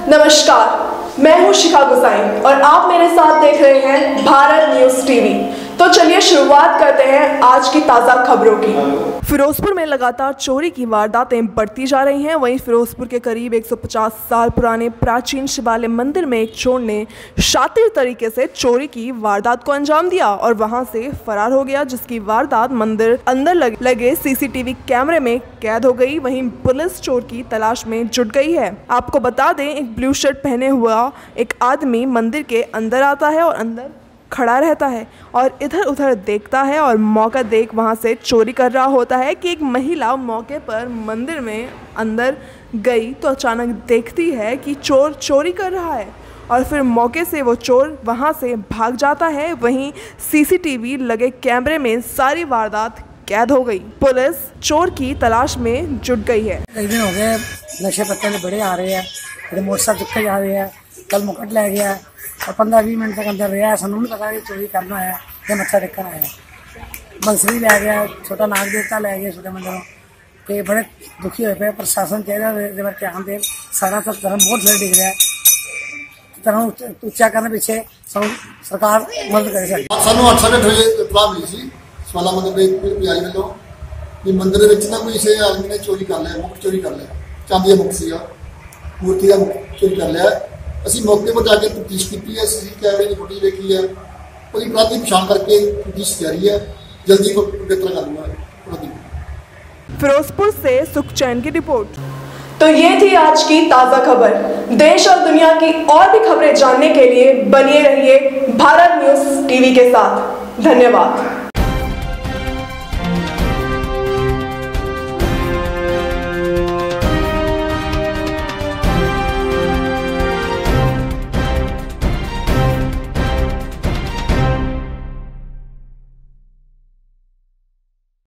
नमस्कार, मैं हूं शिखा गुसाई और आप मेरे साथ देख रहे हैं भारत न्यूज टीवी। तो चलिए शुरुआत करते हैं आज की ताज़ा खबरों की। फिरोजपुर में लगातार चोरी की वारदातें बढ़ती जा रही हैं। वहीं फिरोजपुर के करीब 150 साल पुराने प्राचीन शिवालय मंदिर में एक चोर ने शातिर तरीके से चोरी की वारदात को अंजाम दिया और वहां से फरार हो गया, जिसकी वारदात मंदिर अंदर लगे सीसीटीवी कैमरे में कैद हो गई। वहीं पुलिस चोर की तलाश में जुट गई है। आपको बता दें, एक ब्लू शर्ट पहने हुआ एक आदमी मंदिर के अंदर आता है और अंदर खड़ा रहता है और इधर उधर देखता है और मौका देख वहां से चोरी कर रहा होता है कि एक महिला मौके पर मंदिर में अंदर गई तो अचानक देखती है कि चोर चोरी कर रहा है और फिर मौके से वो चोर वहां से भाग जाता है। वहीं सीसीटीवी लगे कैमरे में सारी वारदात कैद हो गई। पुलिस चोर की तलाश में जुट गई है। कई दिन हो गए नशे पत्ते बड़े आ रहे हैं, मोटरसाइकिल चुके जा रहे हैं। कल मुकट ले गया और 15-20 मिनट तक अंदर रहा। सानू नहीं पता कि चोरी करना है या मत्था टेकना है। बंसरी ले गया, छोटा नाग देवता ले गया छोटे मंदिरों के। बड़े दुखी होए पे। प्रशासन चाहिए ध्यान दे। सारा तो धर्म बहुत सही दिख रहा है। धर्म उच्चा करने पीछे सरकार मदद करे। सानू 8:30 बजे इतला मिली सी शिवाला मंदिर के पुजारी वालों कि मंदिर में ना कोई इसे आदमी ने चोरी कर लिया, मुक्त चोरी कर लिया। चांदी का मुक्त सीगा, मूर्ति का चोरी कर लिया। ਅਸੀਂ मौके पर जाके तफ्तीश की है, सीसी कैमरे की फुटेज देखी है, उसकी अपराधी पछाण करके तफ्तीश जारी है। जल्दी को गिरफ्तार कर लूंगा। फिरोजपुर से सुखचैन की रिपोर्ट। तो ये थी आज की ताज़ा खबर। देश और दुनिया की और भी खबरें जानने के लिए बने रहिए भारत न्यूज टीवी के साथ। धन्यवाद।